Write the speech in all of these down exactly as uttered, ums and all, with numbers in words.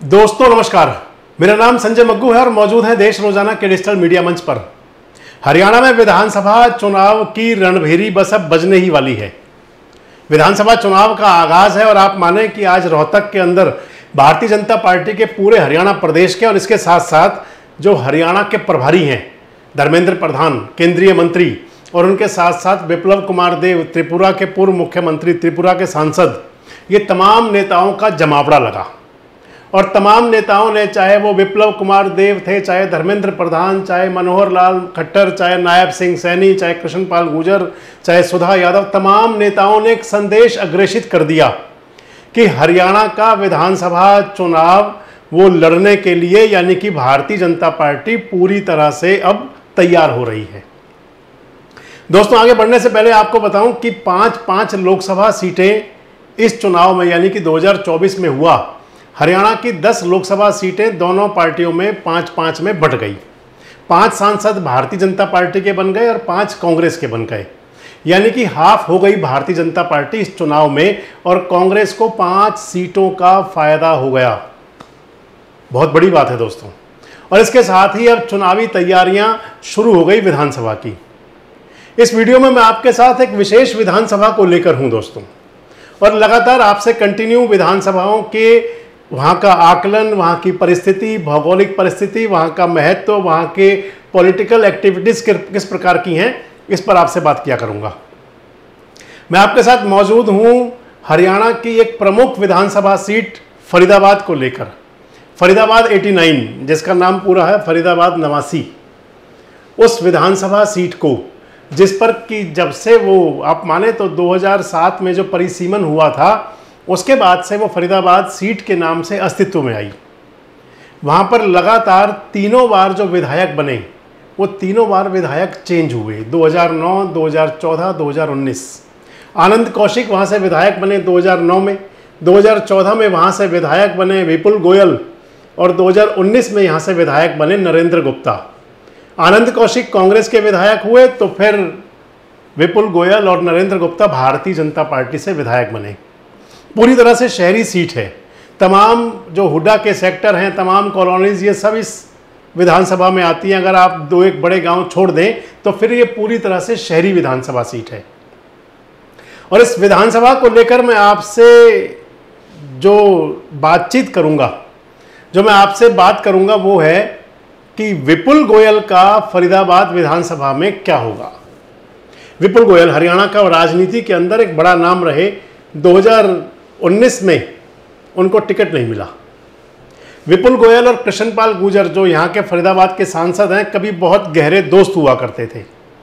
दोस्तों नमस्कार, मेरा नाम संजय मग्गू है और मौजूद है देश रोजाना के डिजिटल मीडिया मंच पर। हरियाणा में विधानसभा चुनाव की रणभेरी बस अब बजने ही वाली है। विधानसभा चुनाव का आगाज है और आप माने कि आज रोहतक के अंदर भारतीय जनता पार्टी के पूरे हरियाणा प्रदेश के और इसके साथ साथ जो हरियाणा के प्रभारी हैं धर्मेंद्र प्रधान, केंद्रीय मंत्री, और उनके साथ साथ विप्लव कुमार देव, त्रिपुरा के पूर्व मुख्यमंत्री, त्रिपुरा के सांसद, ये तमाम नेताओं का जमावड़ा लगा। और तमाम नेताओं ने, चाहे वो विप्लव कुमार देव थे, चाहे धर्मेंद्र प्रधान, चाहे मनोहर लाल खट्टर, चाहे नायब सिंह सैनी, चाहे कृष्णपाल गुर्जर, चाहे सुधा यादव, तमाम नेताओं ने एक संदेश अग्रेषित कर दिया कि हरियाणा का विधानसभा चुनाव वो लड़ने के लिए, यानी कि भारतीय जनता पार्टी पूरी तरह से अब तैयार हो रही है। दोस्तों, आगे बढ़ने से पहले आपको बताऊं कि पांच पांच लोकसभा सीटें इस चुनाव में, यानी कि दो हज़ार चौबीस में हुआ। हरियाणा की दस लोकसभा सीटें दोनों पार्टियों में पांच पांच में बंट गई। पांच सांसद भारतीय जनता पार्टी के बन गए और पांच कांग्रेस के बन गए, यानी कि हाफ हो गई भारतीय जनता पार्टी इस चुनाव में और कांग्रेस को पांच सीटों का फायदा हो गया। बहुत बड़ी बात है दोस्तों। और इसके साथ ही अब चुनावी तैयारियां शुरू हो गई विधानसभा की। इस वीडियो में मैं आपके साथ एक विशेष विधानसभा को लेकर हूं दोस्तों, और लगातार आपसे कंटिन्यू विधानसभाओं के वहाँ का आकलन, वहाँ की परिस्थिति, भौगोलिक परिस्थिति, वहाँ का महत्व, वहाँ के पॉलिटिकल एक्टिविटीज़ किस प्रकार की हैं, इस पर आपसे बात किया करूँगा। मैं आपके साथ मौजूद हूँ हरियाणा की एक प्रमुख विधानसभा सीट फरीदाबाद को लेकर। फरीदाबाद नवासी, जिसका नाम पूरा है फरीदाबाद नवासी, उस विधानसभा सीट को, जिस पर कि जब से वो आप माने तो दो हज़ार सात में जो परिसीमन हुआ था, उसके बाद से वो फरीदाबाद सीट के नाम से अस्तित्व में आई। वहाँ पर लगातार तीनों बार जो विधायक बने, वो तीनों बार विधायक चेंज हुए, दो हज़ार नौ, दो हज़ार चौदह, दो हज़ार उन्नीस। आनंद कौशिक वहाँ से विधायक बने दो हज़ार नौ में, दो हज़ार चौदह में वहाँ से विधायक बने विपुल गोयल, और दो हज़ार उन्नीस में यहाँ से विधायक बने नरेंद्र गुप्ता। आनंद कौशिक कांग्रेस के विधायक हुए, तो फिर विपुल गोयल और नरेंद्र गुप्ता भारतीय जनता पार्टी से विधायक बने। पूरी तरह से शहरी सीट है। तमाम जो हुड्डा के सेक्टर हैं, तमाम कॉलोनीज, ये सब इस विधानसभा में आती हैं। अगर आप दो एक बड़े गांव छोड़ दें तो फिर ये पूरी तरह से शहरी विधानसभा सीट है। और इस विधानसभा को लेकर मैं आपसे जो बातचीत करूंगा, जो मैं आपसे बात करूंगा वो है कि विपुल गोयल का फरीदाबाद विधानसभा में क्या होगा। विपुल गोयल हरियाणा का राजनीति के अंदर एक बड़ा नाम रहे। दो हज़ार उन्नीस में उनको टिकट नहीं मिला। विपुल गोयल और कृष्णपाल गुर्जर, जो यहाँ के फरीदाबाद के सांसद हैं, कभी बहुत गहरे दोस्त हुआ करते थे।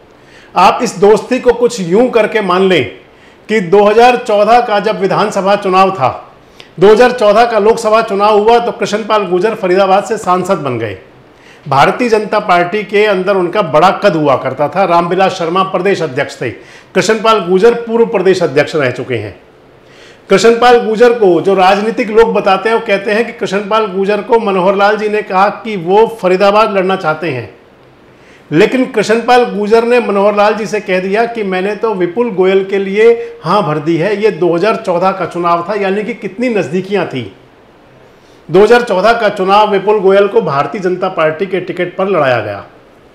आप इस दोस्ती को कुछ यूं करके मान लें कि दो हज़ार चौदह का जब विधानसभा चुनाव था, दो हज़ार चौदह का लोकसभा चुनाव हुआ तो कृष्णपाल गुर्जर फरीदाबाद से सांसद बन गए। भारतीय जनता पार्टी के अंदर उनका बड़ा कद हुआ करता था। रामविलास शर्मा प्रदेश अध्यक्ष थे, कृष्णपाल गुर्जर पूर्व प्रदेश अध्यक्ष रह चुके हैं। कृष्णपाल गुर्जर को जो राजनीतिक लोग बताते हैं, वो कहते हैं कि कृष्णपाल गुर्जर को मनोहर लाल जी ने कहा कि वो फरीदाबाद लड़ना चाहते हैं, लेकिन कृष्णपाल गुर्जर ने मनोहर लाल जी से कह दिया कि मैंने तो विपुल गोयल के लिए हाँ भर दी है। ये दो हज़ार चौदह का चुनाव था, यानी कि कितनी नज़दीकियाँ थी। दो हज़ार चौदह का चुनाव विपुल गोयल को भारतीय जनता पार्टी के टिकट पर लड़ाया गया,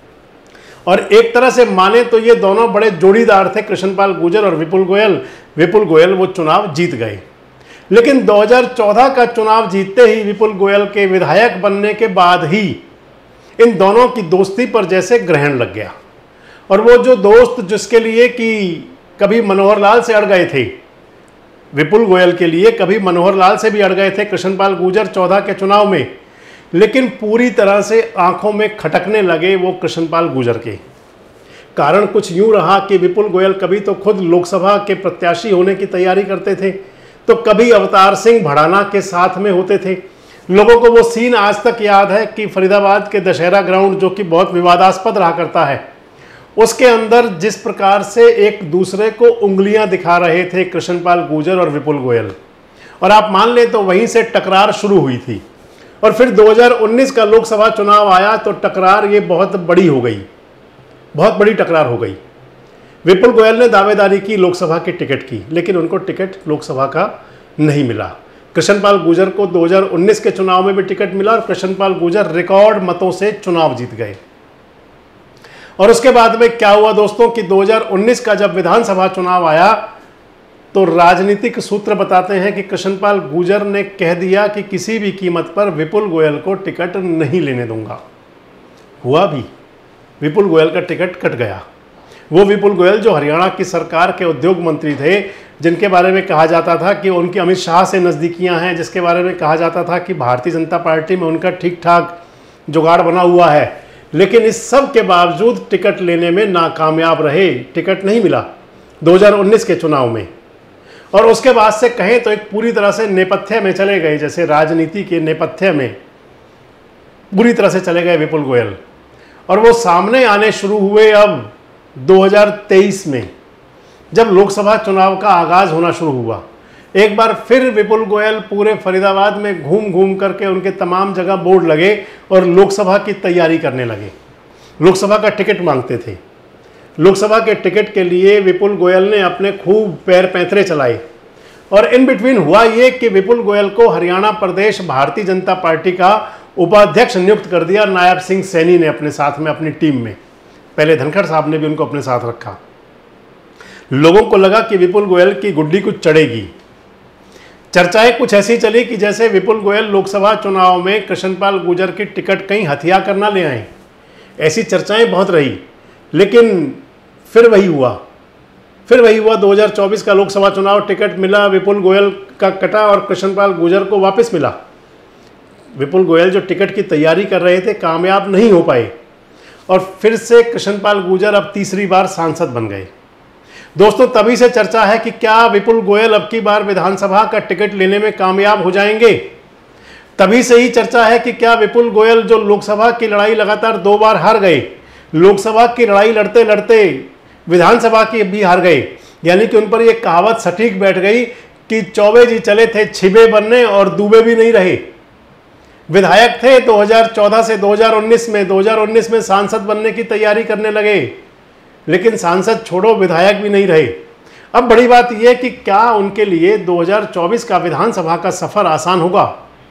और एक तरह से माने तो ये दोनों बड़े जोड़ीदार थे, कृष्णपाल गुर्जर और विपुल गोयल। विपुल गोयल वो चुनाव जीत गए, लेकिन दो हज़ार चौदह का चुनाव जीतते ही विपुल गोयल के विधायक बनने के बाद ही इन दोनों की दोस्ती पर जैसे ग्रहण लग गया। और वो जो दोस्त जिसके लिए कि कभी मनोहर लाल से अड़ गए थे, विपुल गोयल के लिए कभी मनोहर लाल से भी अड़ गए थे कृष्णपाल गुर्जर चौदह के चुनाव में, लेकिन पूरी तरह से आंखों में खटकने लगे वो कृष्णपाल गुर्जर के। कारण कुछ यूं रहा कि विपुल गोयल कभी तो खुद लोकसभा के प्रत्याशी होने की तैयारी करते थे, तो कभी अवतार सिंह भड़ाना के साथ में होते थे। लोगों को वो सीन आज तक याद है कि फरीदाबाद के दशहरा ग्राउंड, जो कि बहुत विवादास्पद रहा करता है, उसके अंदर जिस प्रकार से एक दूसरे को उंगलियां दिखा रहे थे कृष्णपाल गुर्जर और विपुल गोयल, और आप मान लें तो वहीं से टकरार शुरू हुई थी। और फिर दो हज़ार उन्नीस का लोकसभा चुनाव आया तो टकरार ये बहुत बड़ी हो गई, बहुत बड़ी टकरार हो गई। विपुल गोयल ने दावेदारी की लोकसभा के टिकट की, लेकिन उनको टिकट लोकसभा का नहीं मिला। कृष्णपाल गुर्जर को दो हज़ार उन्नीस के चुनाव में भी टिकट मिला और कृष्णपाल गुर्जर रिकॉर्ड मतों से चुनाव जीत गए। और उसके बाद में क्या हुआ दोस्तों कि दो हज़ार उन्नीस का जब विधानसभा चुनाव आया तो राजनीतिक सूत्र बताते हैं कि कृष्णपाल गुर्जर ने कह दिया कि किसी भी कीमत पर विपुल गोयल को टिकट नहीं लेने दूंगा। हुआ भी, विपुल गोयल का टिकट कट गया। वो विपुल गोयल जो हरियाणा की सरकार के उद्योग मंत्री थे, जिनके बारे में कहा जाता था कि उनकी अमित शाह से नज़दीकियां हैं, जिसके बारे में कहा जाता था कि भारतीय जनता पार्टी में उनका ठीक ठाक जुगाड़ बना हुआ है, लेकिन इस सब के बावजूद टिकट लेने में नाकामयाब रहे, टिकट नहीं मिला दो हज़ार उन्नीस के चुनाव में। और उसके बाद से कहें तो एक पूरी तरह से नेपथ्य में चले गए, जैसे राजनीति के नेपथ्य में पूरी तरह से चले गए विपुल गोयल। और वो सामने आने शुरू हुए अब दो हज़ार तेईस में, जब लोकसभा चुनाव का आगाज होना शुरू हुआ। एक बार फिर विपुल गोयल पूरे फरीदाबाद में घूम घूम करके उनके तमाम जगह बोर्ड लगे और लोकसभा की तैयारी करने लगे, लोकसभा का टिकट मांगते थे। लोकसभा के टिकट के लिए विपुल गोयल ने अपने खूब पैर पैंतरे चलाए और इन बिटवीन हुआ ये कि विपुल गोयल को हरियाणा प्रदेश भारतीय जनता पार्टी का उपाध्यक्ष नियुक्त कर दिया नायब सिंह सैनी ने अपने साथ में, अपनी टीम में। पहले धनखड़ साहब ने भी उनको अपने साथ रखा। लोगों को लगा कि विपुल गोयल की गुड्डी कुछ चढ़ेगी। चर्चाएं कुछ ऐसी चली कि जैसे विपुल गोयल लोकसभा चुनाव में कृष्णपाल गुर्जर की टिकट कहीं हथिया कर ना ले आए, ऐसी चर्चाएं बहुत रही। लेकिन फिर वही हुआ फिर वही हुआ दो हज़ार चौबीस का लोकसभा चुनाव, टिकट मिला, विपुल गोयल का कटा और कृष्णपाल गुर्जर को वापस मिला। विपुल गोयल जो टिकट की तैयारी कर रहे थे कामयाब नहीं हो पाए और फिर से कृष्णपाल गुर्जर अब तीसरी बार सांसद बन गए। दोस्तों, तभी से चर्चा है कि क्या विपुल गोयल अब की बार विधानसभा का टिकट लेने में कामयाब हो जाएंगे। तभी से ही चर्चा है कि क्या विपुल गोयल जो लोकसभा की लड़ाई लगातार दो बार हार गए, लोकसभा की लड़ाई लड़ते लड़ते विधानसभा की भी हार गए, यानी कि उन पर यह कहावत सटीक बैठ गई कि चौबे जी चले थे छिबे बनने और दूबे भी नहीं रहे। विधायक थे दो हज़ार चौदह से दो हज़ार उन्नीस में, दो हज़ार उन्नीस में सांसद बनने की तैयारी करने लगे, लेकिन सांसद छोड़ो विधायक भी नहीं रहे। अब बड़ी बात यह कि क्या उनके लिए दो हज़ार चौबीस का विधानसभा का सफर आसान होगा।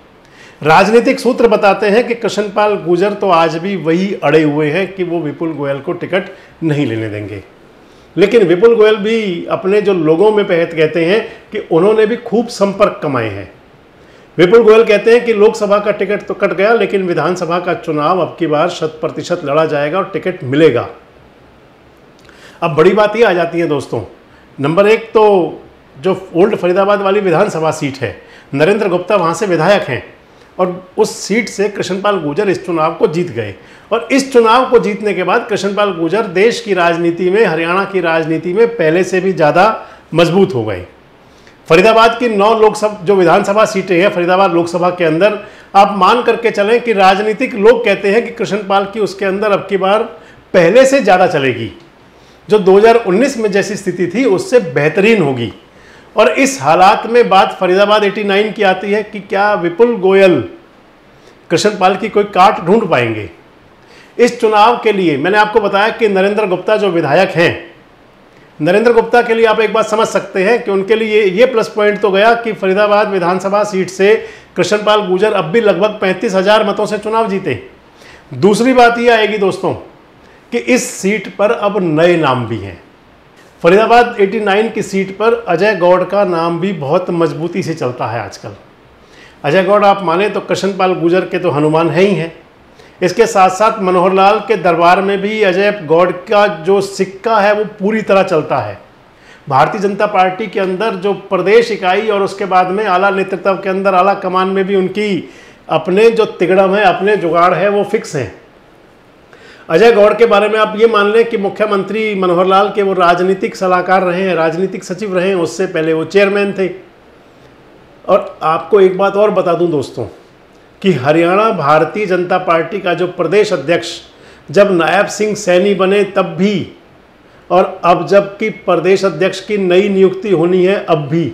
राजनीतिक सूत्र बताते हैं कि कृष्णपाल गुर्जर तो आज भी वही अड़े हुए हैं कि वो विपुल गोयल को टिकट नहीं लेने देंगे। लेकिन विपुल गोयल भी अपने जो लोगों में पहत कहते हैं कि उन्होंने भी खूब संपर्क कमाए हैं। विपुल गोयल कहते हैं कि लोकसभा का टिकट तो कट गया, लेकिन विधानसभा का चुनाव अब की बार शत प्रतिशत लड़ा जाएगा और टिकट मिलेगा। अब बड़ी बात ये आ जाती है दोस्तों, नंबर एक तो जो ओल्ड फरीदाबाद वाली विधानसभा सीट है, नरेंद्र गुप्ता वहाँ से विधायक हैं और उस सीट से कृष्णपाल गुर्जर इस चुनाव को जीत गए। और इस चुनाव को जीतने के बाद कृष्णपाल गुर्जर देश की राजनीति में, हरियाणा की राजनीति में पहले से भी ज़्यादा मजबूत हो गए। फरीदाबाद की नौ लोकसभा जो विधानसभा सीटें हैं फरीदाबाद लोकसभा के अंदर, आप मान करके चलें कि राजनीतिक लोग कहते हैं कि कृष्णपाल की उसके अंदर अब की बार पहले से ज़्यादा चलेगी, जो दो हज़ार उन्नीस में जैसी स्थिति थी उससे बेहतरीन होगी। और इस हालात में बात फरीदाबाद नवासी की आती है कि क्या विपुल गोयल कृष्णपाल की कोई काट ढूंढ पाएंगे। इस चुनाव के लिए मैंने आपको बताया कि नरेंद्र गुप्ता जो विधायक हैं, नरेंद्र गुप्ता के लिए आप एक बात समझ सकते हैं कि उनके लिए ये प्लस पॉइंट तो गया कि फरीदाबाद विधानसभा सीट से कृष्णपाल गुर्जर अब भी लगभग पैंतीस हजार मतों से चुनाव जीते। दूसरी बात यह आएगी दोस्तों कि इस सीट पर अब नए नाम भी हैं। फरीदाबाद नवासी की सीट पर अजय गौड़ का नाम भी बहुत मजबूती से चलता है आजकल। अजय गौड़ आप माने तो कृष्णपाल गुर्जर के तो हनुमान है ही हैं। इसके साथ साथ मनोहर लाल के दरबार में भी अजय गौड़ का जो सिक्का है वो पूरी तरह चलता है। भारतीय जनता पार्टी के अंदर जो प्रदेश इकाई और उसके बाद में आला नेतृत्व के अंदर आला कमान में भी उनकी अपने जो तिगड़म है, अपने जुगाड़ है, वो फिक्स हैं। अजय गौड़ के बारे में आप ये मान लें कि मुख्यमंत्री मनोहर लाल के वो राजनीतिक सलाहकार रहे हैं, राजनीतिक सचिव रहे हैं, उससे पहले वो चेयरमैन थे। और आपको एक बात और बता दूं दोस्तों कि हरियाणा भारतीय जनता पार्टी का जो प्रदेश अध्यक्ष जब नायब सिंह सैनी बने तब भी, और अब जब कि प्रदेश अध्यक्ष की नई नियुक्ति होनी है अब भी,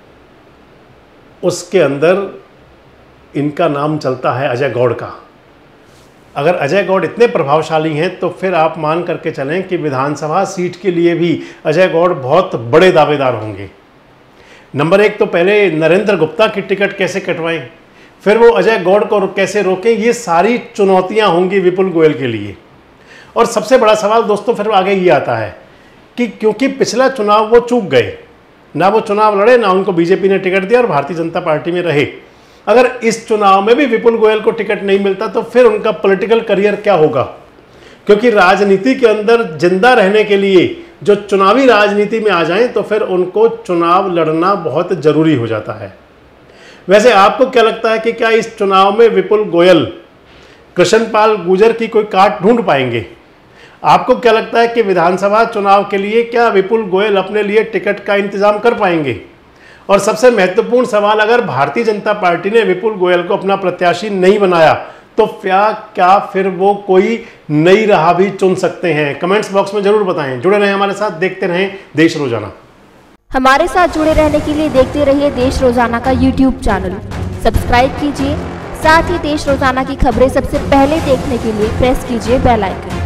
उसके अंदर इनका नाम चलता है अजय गौड़ का। अगर अजय गौड़ इतने प्रभावशाली हैं तो फिर आप मान करके चलें कि विधानसभा सीट के लिए भी अजय गौड़ बहुत बड़े दावेदार होंगे। नंबर एक तो पहले नरेंद्र गुप्ता की टिकट कैसे कटवाएं, फिर वो अजय गौड़ को कैसे रोकें, ये सारी चुनौतियां होंगी विपुल गोयल के लिए। और सबसे बड़ा सवाल दोस्तों फिर आगे ये आता है कि क्योंकि पिछला चुनाव वो चूक गए, ना वो चुनाव लड़े, ना उनको बीजेपी ने टिकट दिया और भारतीय जनता पार्टी में रहे, अगर इस चुनाव में भी विपुल गोयल को टिकट नहीं मिलता तो फिर उनका पॉलिटिकल करियर क्या होगा। क्योंकि राजनीति के अंदर जिंदा रहने के लिए जो चुनावी राजनीति में आ जाएं तो फिर उनको चुनाव लड़ना बहुत जरूरी हो जाता है। वैसे आपको क्या लगता है कि क्या इस चुनाव में विपुल गोयल कृष्णपाल गुर्जर की कोई काट ढूंढ पाएंगे? आपको क्या लगता है कि विधानसभा चुनाव के लिए क्या विपुल गोयल अपने लिए टिकट का इंतजाम कर पाएंगे? और सबसे महत्वपूर्ण सवाल, अगर भारतीय जनता पार्टी ने विपुल गोयल को अपना प्रत्याशी नहीं बनाया तो क्या क्या फिर वो कोई नई राह भी चुन सकते हैं? कमेंट्स बॉक्स में जरूर बताएं। जुड़े रहें हमारे साथ, देखते रहें देश रोजाना। हमारे साथ जुड़े रहने के लिए देखते रहिए देश रोजाना का यूट्यूब चैनल सब्सक्राइब कीजिए। साथ ही देश रोजाना की खबरें सबसे पहले देखने के लिए प्रेस कीजिए बेल आइकन।